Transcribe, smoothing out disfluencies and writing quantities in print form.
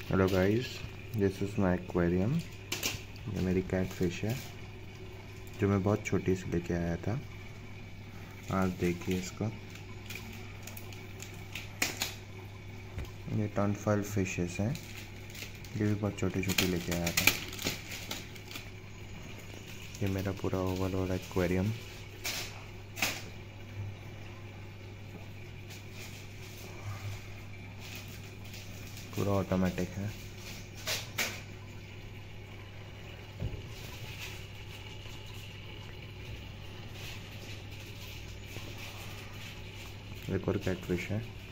Hello guys, this is my aquarium. ये मेरी cat fish है जो मैं बहुत छोटी सी लेके आया था। आज देखिए इसको। ये टर्नफाइल फिशेस हैं, ये भी बहुत छोटी छोटी लेके आया था। ये मेरा पूरा ओवरऑल एक्वेरियम। पूरा ऑटोमेटिक है। एक और कैटफिश है।